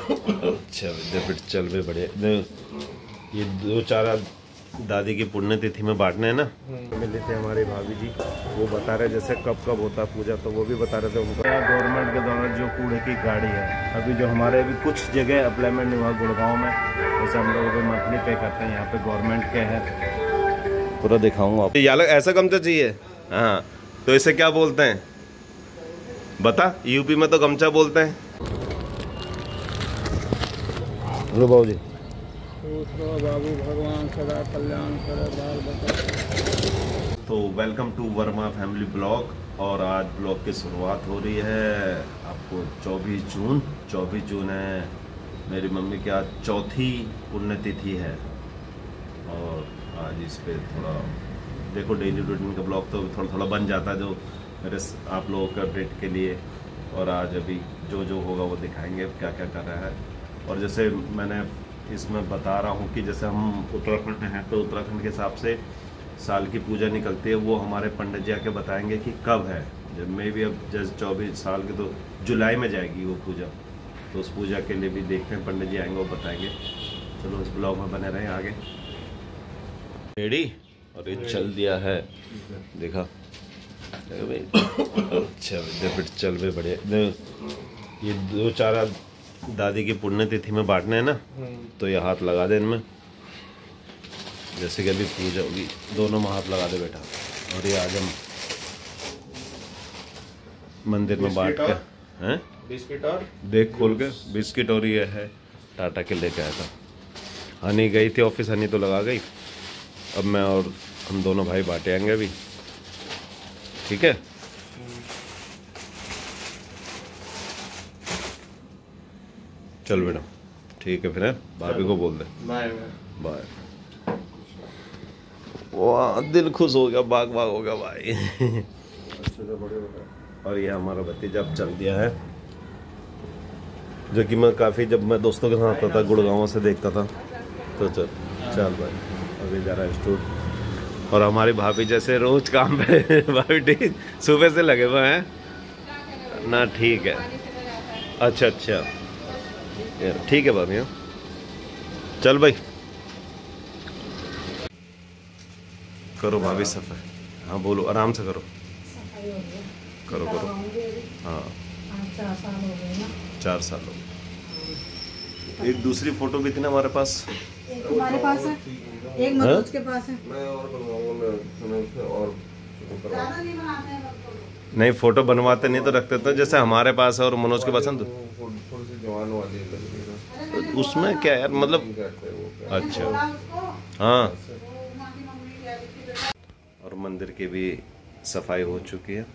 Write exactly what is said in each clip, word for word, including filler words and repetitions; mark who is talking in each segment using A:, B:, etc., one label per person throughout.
A: अच्छा फिर चल भी बढ़िया। ये दो चार दादी की पुण्यतिथि में बांटने हैं ना। मिले थे हमारे भाभी जी, वो बता रहे जैसे कब कब होता पूजा, तो वो भी बता रहे थे उनको। गवर्नमेंट के द्वारा जो कूड़े की गाड़ी है, अभी जो हमारे अभी कुछ जगह अप्लाईमेंट नहीं हुआ गुड़गांव में, जैसे हम लोग अभी मंथली पे करते हैं, यहाँ पे गवर्नमेंट के है, पूरा दिखाऊंगा आपको। ये ऐसा गमछा चाहिए। हाँ तो इसे क्या बोलते हैं बता? यूपी में तो गमछा बोलते हैं। लो बाबू जी।
B: बाबू भगवान सदा कल्याण करे बाल बच्चा।
A: तो welcome to Verma family blog, और आज ब्लॉग की शुरुआत हो रही है आपको चौबीस जून। चौबीस जून है मेरी मम्मी की आज चौथी पुण्यतिथि है, और आज इस पे थोड़ा देखो डेली रूटीन का ब्लॉग तो थोड़ा थोड़ा बन जाता है जो मेरे आप लोगों के अपडेट के लिए। और आज अभी जो जो होगा वो दिखाएंगे क्या क्या कर रहा है। और जैसे मैंने इसमें बता रहा हूँ कि जैसे हम उत्तराखंड में हैं, तो उत्तराखंड के हिसाब से साल की पूजा निकलती है, वो हमारे पंडित जी आके बताएंगे कि कब है। जब मैं भी अब जैसे चौबीस साल की तो जुलाई में जाएगी वो पूजा, तो उस पूजा के लिए भी देखते हैं, पंडित जी आएंगे वो बताएंगे। चलो इस ब्लॉग में बने रहें आगे। रेडी? और ये चल दिया है, देखा अच्छा फिर चल भी बढ़िया। ये दो चार दादी की पुण्यतिथि में बांटने हैं ना, तो ये हाथ लगा दे इनमें, जैसे कि अभी पूजा होगी, दोनों में हाथ लगा दे बेटा। और ये आज हम मंदिर में बांट के हैं। बिस्किट और देख खोल के बिस्किट, और ये है टाटा के लेके आया था। हनी गई थी ऑफिस, हनी तो लगा गई। अब मैं और हम दोनों भाई बांटे आएंगे अभी, ठीक है? चल बेटा ठीक है, फिर है भाभी को बोल दे बाय बाय। वाह दिल खुश हो गया, बाग बाग हो गया भाई। और ये हमारा भतीजा अब चल दिया है, जो कि मैं काफ़ी जब मैं दोस्तों के साथ आता था गुड़गांव से देखता था। तो चल चल भाई अभी जा रहा है स्टूड। और हमारी भाभी जैसे रोज काम पे भाभी ठीक सुबह से लगे हुए हैं ना। ठीक है, अच्छा अच्छा ठीक है भाभी। चल भाई करो भाभी सफाई। हाँ बोलो, आराम से करो करो करो। हाँ चार साल हो गए। एक दूसरी फोटो भी थी ना हमारे पास,
C: तुम्हारे पास है, एक मनोज के पास है।
A: मैं और बनवाऊंगा और नहीं फोटो बनवाते नहीं तो रखते तो, जैसे हमारे पास है और मनोज के पास है। जवान वाली तो उसमें क्या यार मतलब। अच्छा हाँ। और मंदिर की भी सफाई हो चुकी है।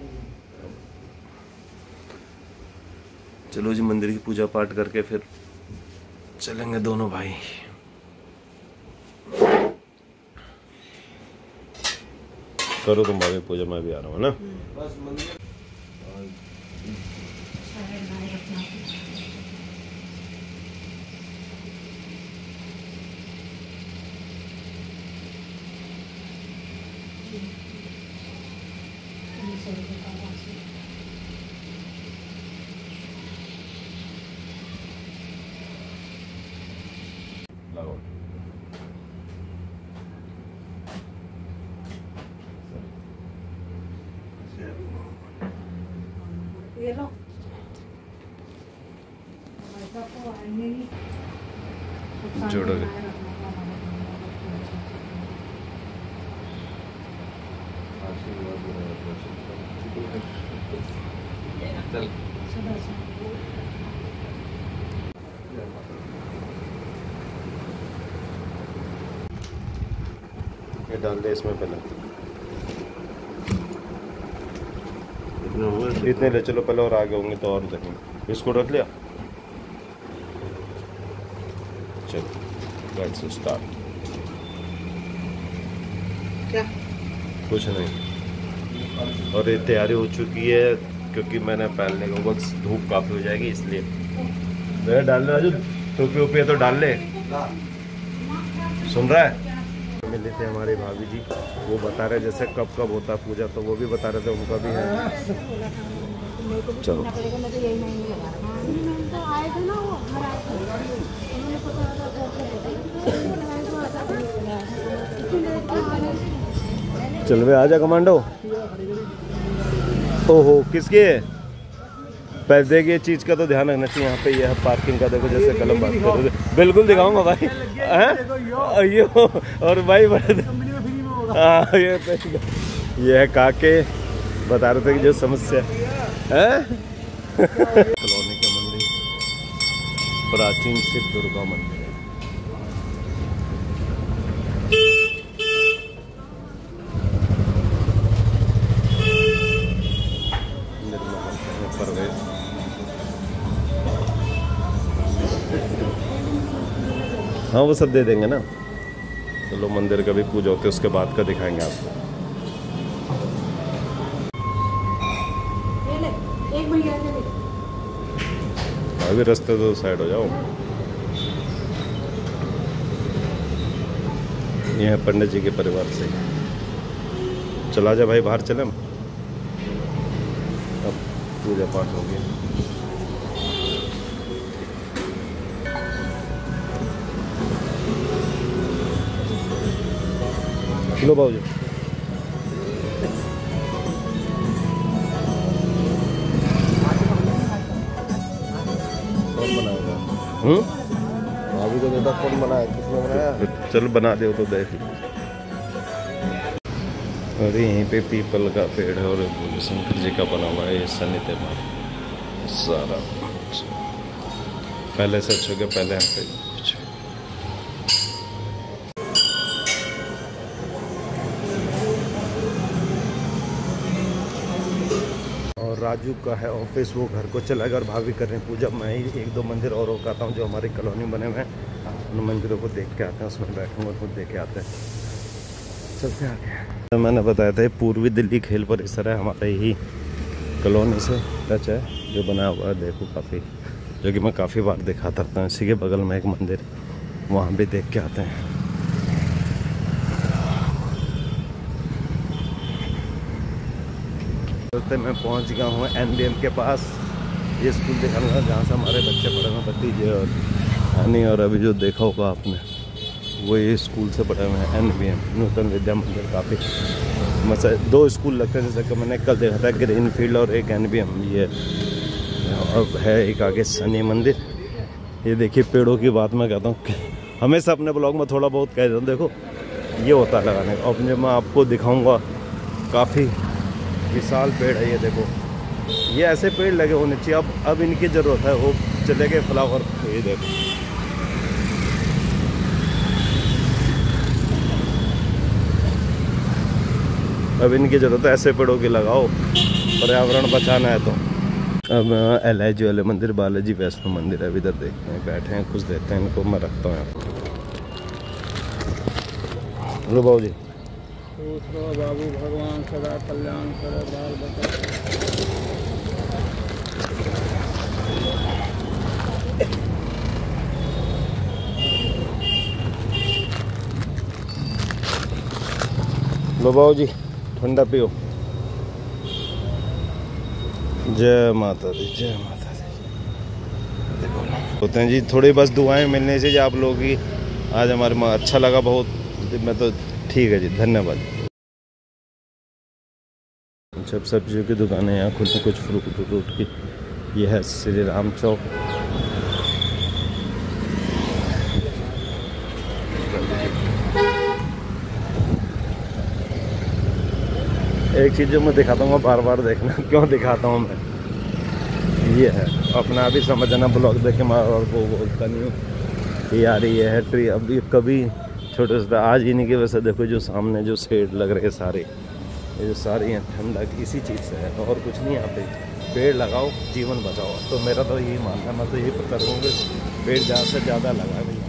A: चलो जी मंदिर की पूजा पाठ करके फिर चलेंगे दोनों भाई। करो तुम भाभी पूजा, मैं भी आ रहा हूँ ना। लगाओ
C: ये लो ऐसा तो आएंगे ही
A: जोड़ोगे। चल ये डाल दे इसमें पहले, इतने ले चलो पहले, और आगे होंगे तो और देखेंगे। इसको रख लिया, चलो लेट्स स्टार्ट।
C: क्या
A: कुछ नहीं, और ये तैयारी हो चुकी है क्योंकि मैंने पहनने को वक्त धूप काफ़ी हो जाएगी इसलिए। मेरा डालने राजू टोपी ओपी है तो डाल ले, सुन रहा है? मिले थे हमारे भाभी जी, वो बता रहे जैसे कब कब होता पूजा, तो वो भी बता रहे थे उनका भी है। चलो
C: पड़ेगा, मैं तो यही नहीं लगा रहा हूँ। तो आए थे ना वो घर आए थे, उन्होंने पता
A: चल वे आजा कमांडो। ओहो किसके पैसे देखिए चीज का तो ध्यान रखना चाहिए। यहाँ पे ये है पार्किंग का, देखो जैसे कलम बात करो, बिल्कुल दिखाऊंगा भाई हैं ये और भाई हाँ ये ये है काके बता रहे थे कि जो समस्या है कॉलोनी का मंदिर, प्राचीन शिव दुर्गा मंदिर है। प्रवेश हाँ वो सब दे देंगे ना। चलो मंदिर का भी पूजा होती है उसके बाद का दिखाएंगे आपको। अभी रास्ते तो साइड हो जाओ। ये है पंडित जी के परिवार से। चला जा भाई बाहर चले। अब पूजा पाठ हो गया। लो बाबू जी कौन बनाएगा? हम्म अभी तो बेटा कौन बनाया, किसने बनाया? चल बना दे तो देख लो। अरे यहीं पे पीपल का पेड़ है और शंकर जी का बना हुआ है। ये शनि देव सारा पहले से अच्छे के पहले यहाँ पे राजू का है ऑफिस, वो घर को चला गया और भाभी कर रहे हैं पूजा। मैं ही एक दो मंदिर और रोकाता हूँ जो हमारी कॉलोनी बने हुए हैं, उन मंदिरों को देख के आते हैं, उसमें बैठूंगा और खुद देख के आते हैं। चलते आगे। तो मैंने बताया था पूर्वी दिल्ली खेल परिसर है, हमारे ही कॉलोनी से टच है जो बना हुआ है। देखो काफ़ी, जो कि मैं काफ़ी बार दिखाता रहता हूँ। इसी के बगल में एक मंदिर, वहाँ भी देख के आते हैं। मैं पहुंच गया हूँ एन बी एम के पास। ये स्कूल दिखाऊंगा जहाँ से हमारे बच्चे पढ़े हुए, भतीजे और हानि। और अभी जो देखा होगा आपने वो ये स्कूल से पढ़े हुए हैं, N B M Nutan Vidya Mandir. काफ़ी मसा दो स्कूल लगते हैं, जैसे कि मैंने कल देखा था, ग्रीन फील्ड और एक एन बी एम। ये अब है एक आगे शनि मंदिर। ये देखिए पेड़ों की बात मैं कहता हूँ, हमेशा अपने ब्लॉग में थोड़ा बहुत कह देता हूँ। देखो ये होता है लगाने का। अब जब मैं आपको दिखाऊँगा, काफ़ी विशाल पेड़ है ये। देखो ये ऐसे पेड़ लगे होने चाहिए। अब अब इनकी ज़रूरत है, वो चले गए फ्लावर। ये देखो अब इनकी ज़रूरत है, ऐसे पेड़ों की लगाओ, पर्यावरण बचाना है तो। अब एल आई जी वाले मंदिर, बालाजी वैष्णो मंदिर है। इधर देखते हैं, बैठे हैं, कुछ देते हैं इनको, मैं रखता हूँ आपको। हेलो बाबू जी।
B: बाबू भगवान सदा कल्याण करे, बाल बचा।
A: लो बाबू जी ठंडा पियो। जय माता दी, जय माता दी। देखो होते हैं जी, थोड़ी बस दुआएं मिलने से आप लोगों की आज हमारे अच्छा लगा बहुत। मैं तो ठीक है जी, धन्यवाद। सब सब्जियों की दुकानें यहाँ खुद में, कुछ फ्रूट फ्रूट की। ये है श्री राम चौक। एक चीज़ जो मैं दिखाता हूँ बार बार देखना, क्यों दिखाता हूँ मैं, ये है अपना भी समझना। ब्लॉग देखे मैं और वो बोलता नहीं हूँ ये यार ये है ट्री। अभी कभी छोटे छोटे आज इन्हीं की वजह से देखो जो सामने जो शेड लग रहे हैं सारे, ये जो सारी हैं ठंडक इसी चीज़ से है और कुछ नहीं। यहाँ पे पेड़ लगाओ, जीवन बचाओ। तो मेरा तो यही मानना है, मैं तो यही प्रचार करूँगा, पेड़ ज़्यादा से ज़्यादा लगाए भैया।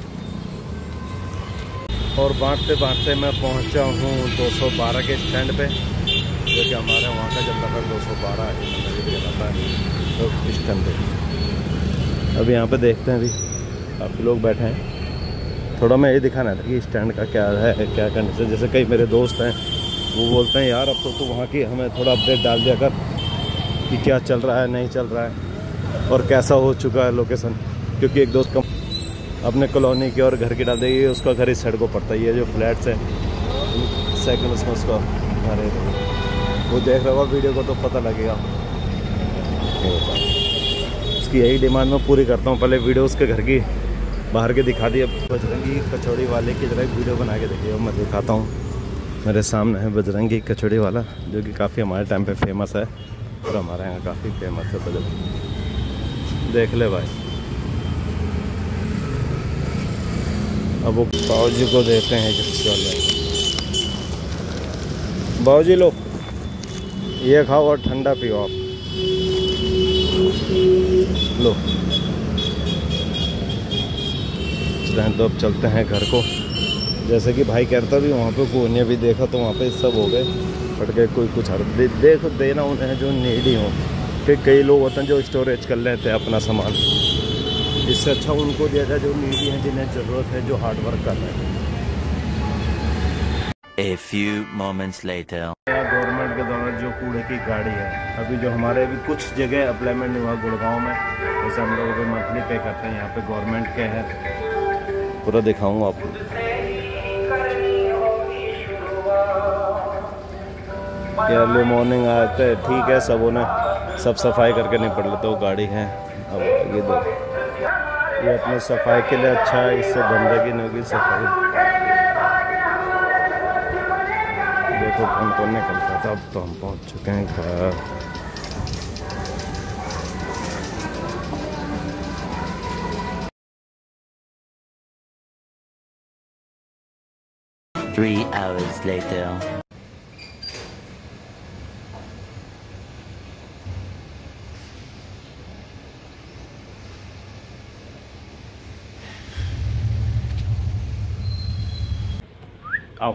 A: और बांटते बांटते मैं पहुँचा हूँ दो सौ बारह के स्टैंड पे, जो कि हमारे वहाँ का जब नंबर दो सौ बारह है तो स्टैंड पे। अब यहाँ पे देखते हैं, अभी काफ़ी लोग बैठे हैं। थोड़ा मैं ये दिखाना था कि स्टैंड का क्या है, क्या कंडीशन। जैसे कई मेरे दोस्त हैं वो बोलते हैं यार अब तो तू वहाँ की हमें थोड़ा अपडेट डाल दिया कर, कि क्या चल रहा है नहीं चल रहा है और कैसा हो चुका है लोकेशन, क्योंकि एक दोस्त कम अपने कॉलोनी की और घर की डाल देगी, उसका घर इस साइड को पड़ता है। ये जो फ्लैट्स है सेकंड उसमें उसका घर है, वो देख रहा होगा वीडियो को तो पता लगेगा। उसकी यही डिमांड मैं पूरी करता हूँ। पहले वीडियो उसके घर की बाहर के दिखा दी, अब बजरंगी कचौड़ी वाले की जरा वीडियो बना के देखिए। मैं दिखाता हूँ, मेरे सामने है बजरंगी कचौड़ी वाला, जो कि काफ़ी हमारे टाइम पे फेमस है और हमारे यहाँ काफ़ी फेमस है बजरंगी। देख ले भाई। अब वो बाबू जी को देते हैं जिससे वाले। बाबू जी लो, ये खाओ और ठंडा पियो आप, लो। तो अब चलते हैं घर को। जैसे कि भाई कहता भी वहाँ पे कोने भी देखा तो वहाँ पे सब हो गए फट गए, कोई कुछ हर दे, देख देना उन्हें जो नीडी हो। कि कई लोग होते हैं जो स्टोरेज कर लेते हैं अपना सामान, इससे अच्छा उनको दिया जाए जो नीडी हैं, जिन्हें ज़रूरत है, जो हार्ड वर्क कर रहे हैं।
D: A few moments later.
A: Government के द्वारा जो कूड़े की गाड़ी है, अभी जो हमारे अभी कुछ जगह अप्लाईमेंट नहीं हुआ गुड़गांव में, जैसे हम लोग अभी मंथली पे करते हैं, यहाँ पे गवर्नमेंट के है, पूरा दिखाऊंगा आपको। अर्ली मॉर्निंग आते हैं, ठीक है, सबों ने सब सफाई करके निपट लेते, वो गाड़ी है। अब ये दो, ये अपनी सफाई के लिए अच्छा है, इससे गंदगी नहीं होगी। सफाई देखो कौन कौन निकलता था। अब तो हम पहुंच चुके हैं घर।
D: Three hours later.
A: आओ,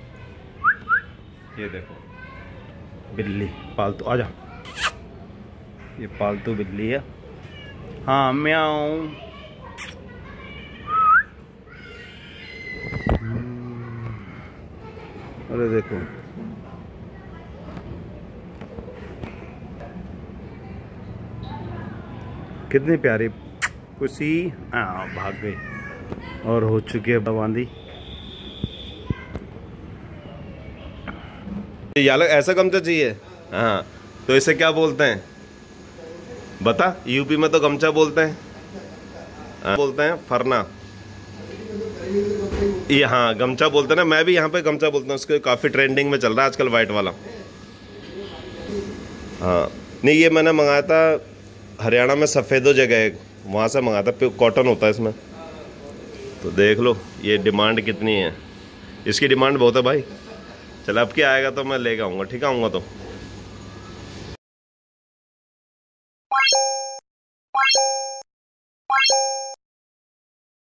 A: ये देखो बिल्ली पालतू, आजा। ये पालतू बिल्ली है। हाँ म्याऊं। अरे देखो, कितनी प्यारी कुसी। हाँ भाग गई और हो चुकी है बांदी। यार ऐसा गमछा चाहिए। हाँ तो इसे क्या बोलते हैं बता? यूपी में तो गमछा बोलते हैं। हाँ, बोलते हैं फरना। ये हाँ गमछा बोलते हैं ना, मैं भी यहाँ पे गमछा बोलता हूँ। उसके काफ़ी ट्रेंडिंग में चल रहा है आजकल वाइट वाला। हाँ नहीं, ये मैंने मंगाया था हरियाणा में, सफ़ेदो जगह है, वहाँ से मंगाया था। कॉटन होता है इसमें। तो देख लो ये डिमांड कितनी है, इसकी डिमांड बहुत है भाई। चल अब क्या आएगा तो मैं लेके आऊँगा, ठीक है? आऊँगा तो